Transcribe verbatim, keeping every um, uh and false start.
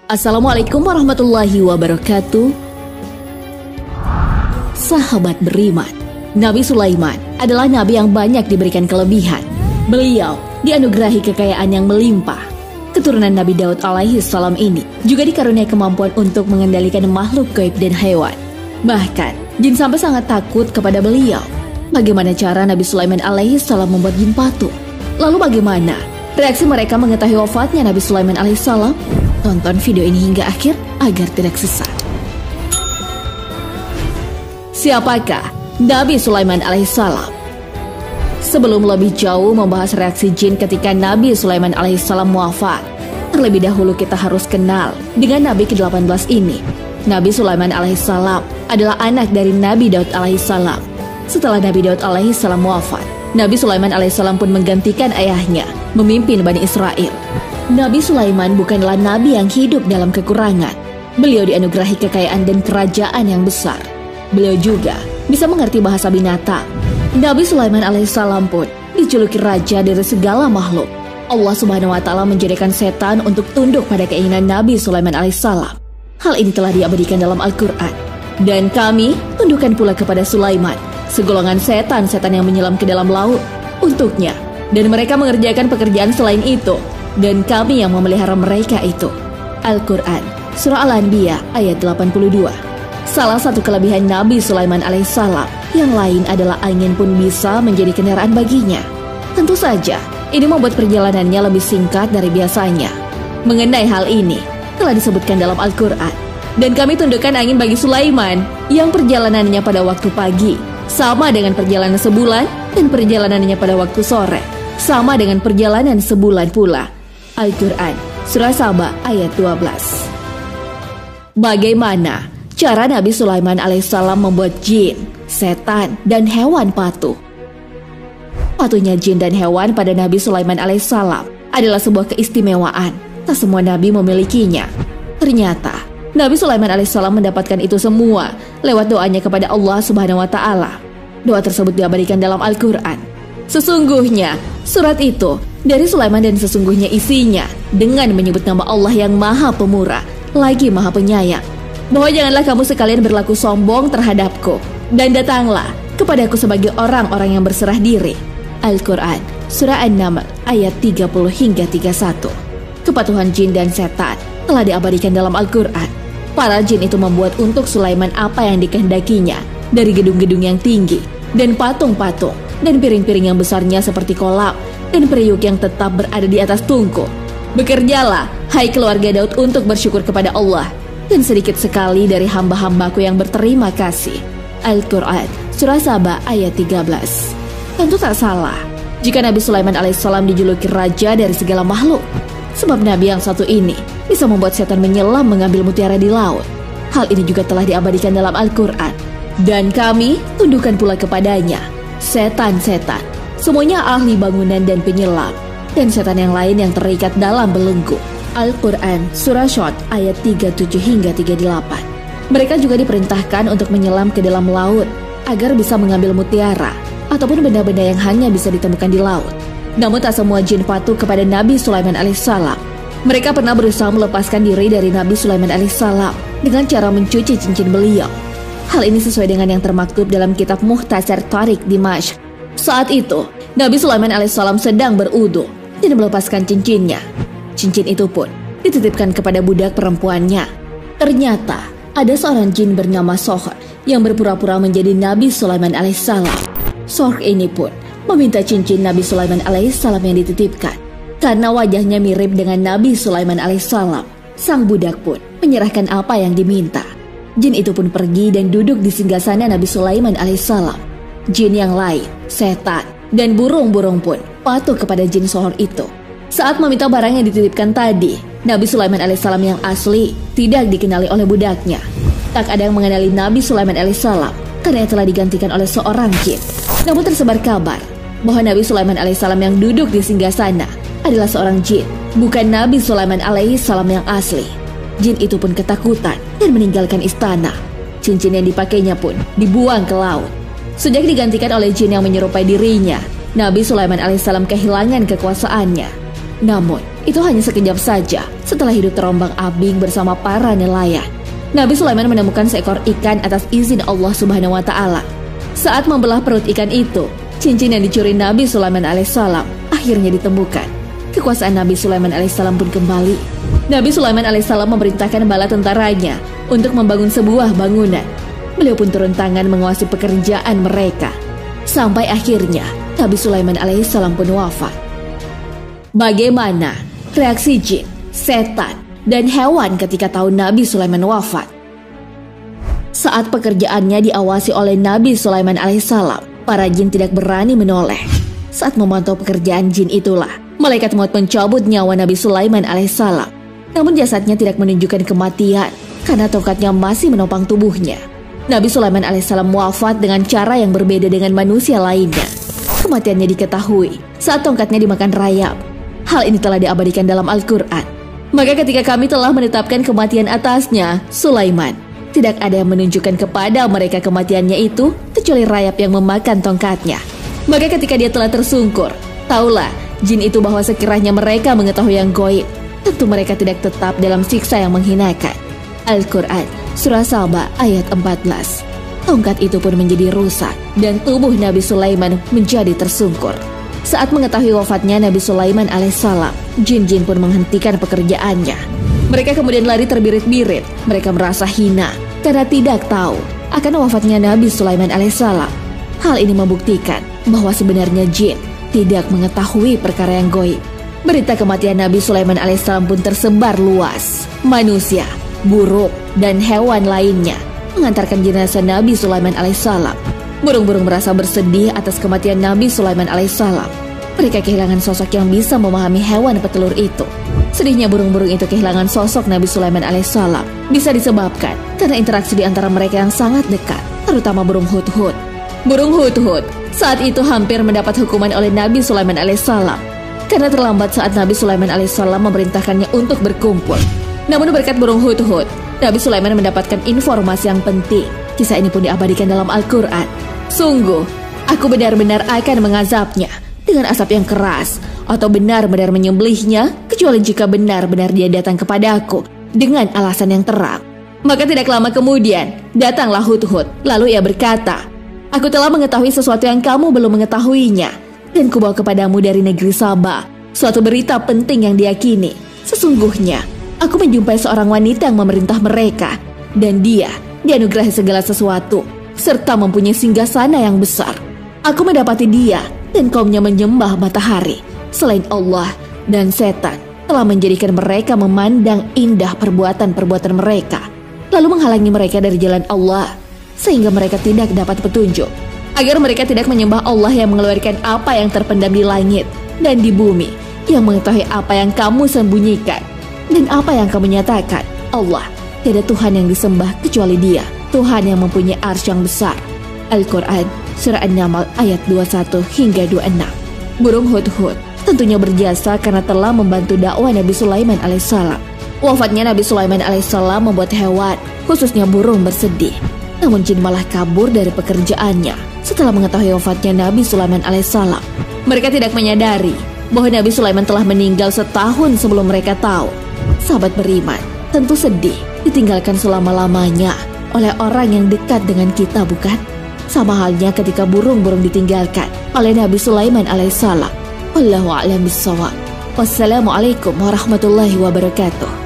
Assalamualaikum warahmatullahi wabarakatuh. Sahabat beriman, Nabi Sulaiman adalah nabi yang banyak diberikan kelebihan. Beliau dianugerahi kekayaan yang melimpah. Keturunan Nabi Daud alaihi salam ini juga dikaruniai kemampuan untuk mengendalikan makhluk gaib dan hewan. Bahkan, jin sampai sangat takut kepada beliau. Bagaimana cara Nabi Sulaiman alaihi salam membuat jin patuh? Lalu bagaimana reaksi mereka mengetahui wafatnya Nabi Sulaiman alaihi salam? Tonton video ini hingga akhir agar tidak sesat. Siapakah Nabi Sulaiman alaihissalam? Sebelum lebih jauh membahas reaksi jin ketika Nabi Sulaiman alaihissalam wafat, terlebih dahulu kita harus kenal dengan Nabi ke delapan belas ini. Nabi Sulaiman alaihissalam adalah anak dari Nabi Daud alaihissalam. Setelah Nabi Daud alaihissalam wafat, Nabi Sulaiman alaihissalam pun menggantikan ayahnya memimpin Bani Israel. Nabi Sulaiman bukanlah nabi yang hidup dalam kekurangan. Beliau dianugerahi kekayaan dan kerajaan yang besar. Beliau juga bisa mengerti bahasa binatang. Nabi Sulaiman alaihissalam pun dijuluki raja dari segala makhluk. Allah subhanahu wa ta'ala menjadikan setan untuk tunduk pada keinginan Nabi Sulaiman alaihissalam. Hal ini telah diabadikan dalam Al-Quran. Dan kami tundukkan pula kepada Sulaiman segolongan setan-setan yang menyelam ke dalam laut untuknya. Dan mereka mengerjakan pekerjaan selain itu. Dan kami yang memelihara mereka itu. Al-Quran, Surah Al-Anbiya ayat delapan puluh dua. Salah satu kelebihan Nabi Sulaiman alaihissalam yang lain adalah angin pun bisa menjadi kendaraan baginya. Tentu saja, ini membuat perjalanannya lebih singkat dari biasanya. Mengenai hal ini, telah disebutkan dalam Al-Quran. Dan kami tundukkan angin bagi Sulaiman yang perjalanannya pada waktu pagi, sama dengan perjalanan sebulan, dan perjalanannya pada waktu sore, sama dengan perjalanan sebulan pula. Al-Quran, Surah Saba ayat dua belas. Bagaimana cara Nabi Sulaiman alaihissalam membuat jin, setan, dan hewan patuh? Patuhnya jin dan hewan pada Nabi Sulaiman alaihissalam adalah sebuah keistimewaan. Tak semua nabi memilikinya. Ternyata, Nabi Sulaiman alaihissalam mendapatkan itu semua lewat doanya kepada Allah subhanahu wa ta'ala. Doa tersebut diabadikan dalam Al-Quran. Sesungguhnya, surat itu dari Sulaiman dan sesungguhnya isinya dengan menyebut nama Allah yang maha pemurah, lagi maha penyayang. Bahwa janganlah kamu sekalian berlaku sombong terhadapku, dan datanglah kepadaku sebagai orang-orang yang berserah diri. Al-Quran, Surah An-Naml ayat tiga puluh hingga tiga puluh satu. Kepatuhan jin dan setan telah diabadikan dalam Al-Quran. Para jin itu membuat untuk Sulaiman apa yang dikehendakinya, dari gedung-gedung yang tinggi, dan patung-patung, dan piring-piring yang besarnya seperti kolam, dan periuk yang tetap berada di atas tungku. Bekerjalah, hai keluarga Daud, untuk bersyukur kepada Allah, dan sedikit sekali dari hamba-hambaku yang berterima kasih. Al-Quran, Surah Saba ayat tiga belas. Tentu tak salah jika Nabi Sulaiman alaihissalam dijuluki raja dari segala makhluk. Sebab Nabi yang satu ini bisa membuat setan menyelam mengambil mutiara di laut. Hal ini juga telah diabadikan dalam Al-Quran. Dan kami tundukkan pula kepadanya setan-setan, semuanya ahli bangunan dan penyelam, dan setan yang lain yang terikat dalam belenggu. Al-Quran, Surah Shot ayat tiga puluh tujuh hingga tiga puluh delapan. Mereka juga diperintahkan untuk menyelam ke dalam laut agar bisa mengambil mutiara ataupun benda-benda yang hanya bisa ditemukan di laut. Namun tak semua jin patuh kepada Nabi Sulaiman alaihissalam. Mereka pernah berusaha melepaskan diri dari Nabi Sulaiman alaihissalam dengan cara mencuci cincin beliau. Hal ini sesuai dengan yang termaktub dalam kitab Mukhtasar Tariq Dimashq. Saat itu, Nabi Sulaiman alaihissalam sedang berudu dan melepaskan cincinnya. Cincin itu pun dititipkan kepada budak perempuannya. Ternyata, ada seorang jin bernama Sohr yang berpura-pura menjadi Nabi Sulaiman alaihissalam. Sohr ini pun meminta cincin Nabi Sulaiman alaihissalam yang dititipkan. Karena wajahnya mirip dengan Nabi Sulaiman alaihissalam, sang budak pun menyerahkan apa yang diminta. Jin itu pun pergi dan duduk di singgasana Nabi Sulaiman alaihissalam. Jin yang lain, setan, dan burung-burung pun patuh kepada jin Sohr itu. Saat meminta barang yang dititipkan tadi, Nabi Sulaiman alaihissalam yang asli tidak dikenali oleh budaknya. Tak ada yang mengenali Nabi Sulaiman alaihissalam karena telah digantikan oleh seorang jin. Namun tersebar kabar bahwa Nabi Sulaiman alaihissalam yang duduk di singgasana adalah seorang jin, bukan Nabi Sulaiman alaihissalam yang asli. Jin itu pun ketakutan dan meninggalkan istana. Cincin yang dipakainya pun dibuang ke laut. Sejak digantikan oleh jin yang menyerupai dirinya, Nabi Sulaiman alaihissalam kehilangan kekuasaannya. Namun, itu hanya sekejap saja setelah hidup terombang-ambing bersama para nelayan. Nabi Sulaiman menemukan seekor ikan atas izin Allah Subhanahu wa Ta'ala. Saat membelah perut ikan itu, cincin yang dicuri Nabi Sulaiman alaihissalam akhirnya ditemukan. Kekuasaan Nabi Sulaiman alaihissalam pun kembali. Nabi Sulaiman alaihissalam memerintahkan bala tentaranya untuk membangun sebuah bangunan. Beliau pun turun tangan menguasai pekerjaan mereka. Sampai akhirnya Nabi Sulaiman alaihissalam pun wafat. Bagaimana reaksi jin, setan, dan hewan ketika tahu Nabi Sulaiman wafat? Saat pekerjaannya diawasi oleh Nabi Sulaiman alaihissalam, para jin tidak berani menoleh. Saat memantau pekerjaan jin itulah, malaikat maut mencabut nyawa Nabi Sulaiman alaihissalam. Namun jasadnya tidak menunjukkan kematian karena tongkatnya masih menopang tubuhnya. Nabi Sulaiman alaihissalam wafat dengan cara yang berbeda dengan manusia lainnya. Kematiannya diketahui saat tongkatnya dimakan rayap. Hal ini telah diabadikan dalam Al-Quran. Maka ketika kami telah menetapkan kematian atasnya, Sulaiman, tidak ada yang menunjukkan kepada mereka kematiannya itu kecuali rayap yang memakan tongkatnya. Maka ketika dia telah tersungkur, taulah jin itu bahwa sekiranya mereka mengetahui yang gaib, tentu mereka tidak tetap dalam siksa yang menghinakan. Al-Quran, Surah Saba ayat empat belas. Tongkat itu pun menjadi rusak dan tubuh Nabi Sulaiman menjadi tersungkur. Saat mengetahui wafatnya Nabi Sulaiman alaihissalam, jin-jin pun menghentikan pekerjaannya. Mereka kemudian lari terbirit-birit. Mereka merasa hina karena tidak tahu akan wafatnya Nabi Sulaiman alaihissalam. Hal ini membuktikan bahwa sebenarnya jin tidak mengetahui perkara yang gaib. Berita kematian Nabi Sulaiman alaihissalam pun tersebar luas. Manusia, burung, dan hewan lainnya mengantarkan jenazah Nabi Sulaiman alaihissalam. Burung-burung merasa bersedih atas kematian Nabi Sulaiman alaihissalam. Mereka kehilangan sosok yang bisa memahami hewan petelur itu. Sedihnya burung-burung itu kehilangan sosok Nabi Sulaiman alaihissalam bisa disebabkan karena interaksi di antara mereka yang sangat dekat, terutama burung hudhud. Burung hudhud saat itu hampir mendapat hukuman oleh Nabi Sulaiman alaihissalam karena terlambat saat Nabi Sulaiman alaihissalam memerintahkannya untuk berkumpul. Namun berkat burung hudhud, Nabi Sulaiman mendapatkan informasi yang penting. Kisah ini pun diabadikan dalam Al-Quran. Sungguh, aku benar-benar akan mengazabnya dengan asap yang keras, atau benar-benar menyembelihnya, kecuali jika benar-benar dia datang kepadaku dengan alasan yang terang. Maka tidak lama kemudian, datanglah Hudhud, lalu ia berkata, aku telah mengetahui sesuatu yang kamu belum mengetahuinya, dan kubawa kepadamu dari negeri Saba suatu berita penting yang diyakini. Sesungguhnya, aku menjumpai seorang wanita yang memerintah mereka, dan dia dianugerahi segala sesuatu, serta mempunyai singgasana yang besar. Aku mendapati dia dan kaumnya menyembah matahari selain Allah, dan setan telah menjadikan mereka memandang indah perbuatan-perbuatan mereka, lalu menghalangi mereka dari jalan Allah, sehingga mereka tidak dapat petunjuk, agar mereka tidak menyembah Allah yang mengeluarkan apa yang terpendam di langit dan di bumi, yang mengetahui apa yang kamu sembunyikan dan apa yang kamu nyatakan. Allah, tiada Tuhan yang disembah kecuali Dia, Tuhan yang mempunyai arsy yang besar. Al-Quran, Surah An-Naml ayat dua puluh satu hingga dua puluh enam. Burung hudhud tentunya berjasa karena telah membantu dakwah Nabi Sulaiman alaihissalam. Wafatnya Nabi Sulaiman alaihissalam membuat hewan, khususnya burung, bersedih. Namun jin malah kabur dari pekerjaannya setelah mengetahui wafatnya Nabi Sulaiman alaihissalam. Mereka tidak menyadari bahwa Nabi Sulaiman telah meninggal setahun sebelum mereka tahu. Sahabat beriman tentu sedih ditinggalkan selama-lamanya oleh orang yang dekat dengan kita, bukan? Sama halnya ketika burung-burung ditinggalkan oleh Nabi Sulaiman alaihissalam. Wallahu a'lam bishawab. Wassalamualaikum warahmatullahi wabarakatuh.